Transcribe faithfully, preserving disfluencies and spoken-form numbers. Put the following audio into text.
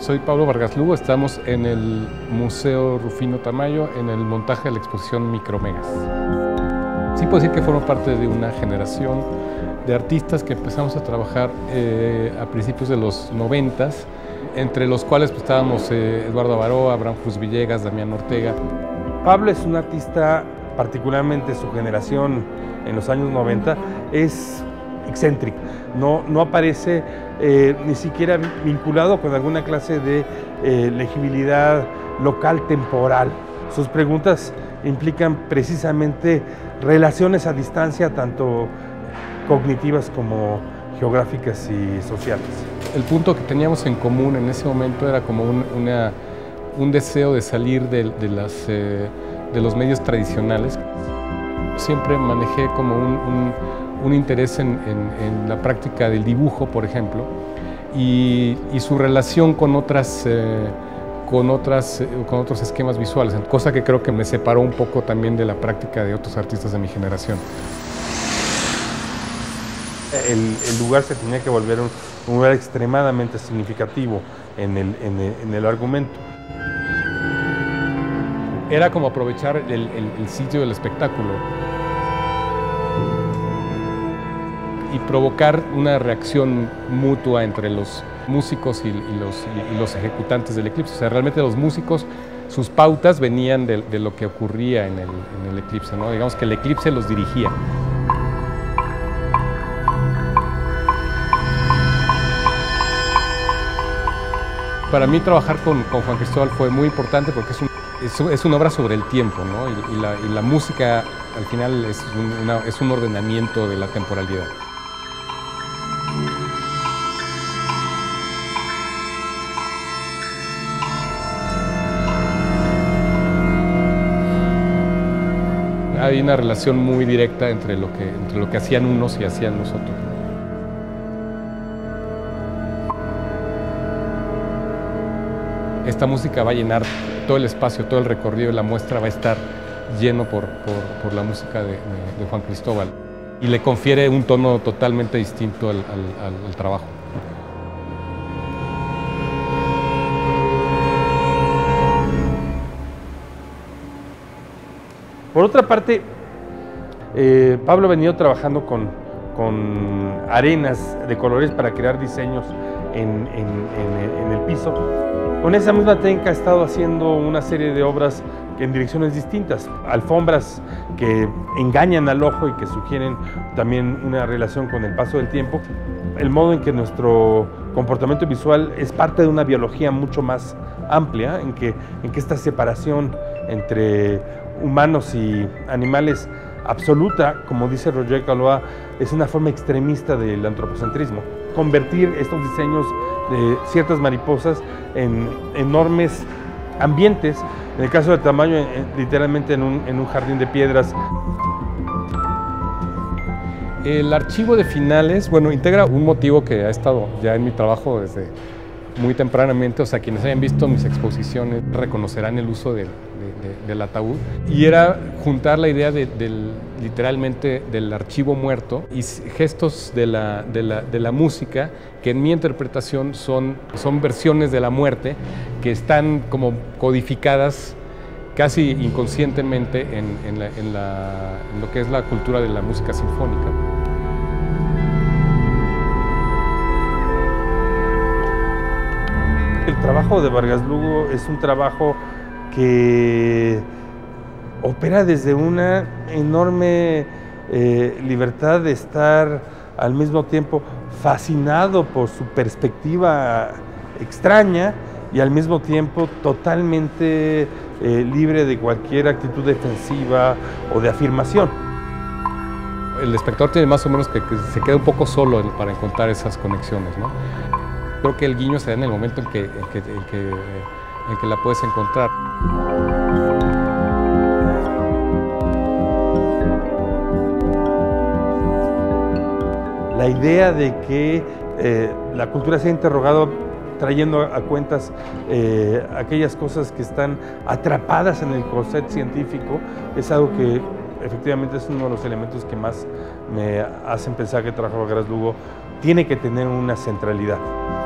Soy Pablo Vargas Lugo, estamos en el Museo Rufino Tamayo en el montaje de la exposición Micromegas. Sí puedo decir que formo parte de una generación de artistas que empezamos a trabajar eh, a principios de los noventas, entre los cuales pues, estábamos eh, Eduardo Avaroa, Abraham Cruz Villegas, Damián Ortega. Pablo es un artista, particularmente su generación en los años noventa, es excéntrico, no, no aparece eh, ni siquiera vinculado con alguna clase de eh, legibilidad local temporal. Sus preguntas implican precisamente relaciones a distancia, tanto cognitivas como geográficas y sociales. El punto que teníamos en común en ese momento era como un, una, un deseo de salir de, de, las, eh, de los medios tradicionales. Siempre manejé como un, un, un interés en, en, en la práctica del dibujo, por ejemplo, y, y su relación con, otras, eh, con, otras, eh, con otros esquemas visuales, cosa que creo que me separó un poco también de la práctica de otros artistas de mi generación. El, el lugar se tenía que volver un, un lugar extremadamente significativo en el, en el, en el argumento. Era como aprovechar el, el, el sitio del espectáculo y provocar una reacción mutua entre los músicos y, y, los, y los ejecutantes del eclipse. O sea, realmente los músicos, sus pautas venían de, de lo que ocurría en el, en el eclipse, ¿no? Digamos que el eclipse los dirigía. Para mí trabajar con, con Juan Cristóbal fue muy importante porque es, un, es, es una obra sobre el tiempo, ¿no? y, y, la, y la música al final es un, una, es un ordenamiento de la temporalidad. Hay una relación muy directa entre lo que, entre lo que hacían unos y hacían nosotros. Esta música va a llenar todo el espacio, todo el recorrido de la muestra va a estar lleno por, por, por la música de, de, de Juan Cristóbal y le confiere un tono totalmente distinto al, al, al trabajo. Por otra parte, eh, Pablo ha venido trabajando con, con arenas de colores para crear diseños en, en, en, en el piso. Con esa misma técnica ha estado haciendo una serie de obras en direcciones distintas, alfombras que engañan al ojo y que sugieren también una relación con el paso del tiempo. El modo en que nuestro comportamiento visual es parte de una biología mucho más amplia, en que, en que esta separación entre humanos y animales absoluta, como dice Roger Caillois, es una forma extremista del antropocentrismo. Convertir estos diseños de ciertas mariposas en enormes ambientes, en el caso del tamaño, literalmente en un, en un jardín de piedras. El archivo de finales, bueno, integra un motivo que ha estado ya en mi trabajo desde muy tempranamente, o sea, quienes hayan visto mis exposiciones reconocerán el uso del, de, de, del ataúd, y era juntar la idea de, del, literalmente del archivo muerto y gestos de la, de, la, de la música que en mi interpretación son, son versiones de la muerte que están como codificadas casi inconscientemente en, en, la, en, la, en lo que es la cultura de la música sinfónica. El trabajo de Vargas Lugo es un trabajo que opera desde una enorme eh, libertad de estar al mismo tiempo fascinado por su perspectiva extraña y al mismo tiempo totalmente eh, libre de cualquier actitud defensiva o de afirmación. El espectador tiene más o menos que, que se queda un poco solo para encontrar esas conexiones, ¿no? Creo que el guiño se da en el momento en que, en que, en que, en que la puedes encontrar. La idea de que eh, la cultura se ha interrogado trayendo a cuentas eh, aquellas cosas que están atrapadas en el corset científico es algo que efectivamente es uno de los elementos que más me hacen pensar que el trabajo de Vargas Lugo tiene que tener una centralidad.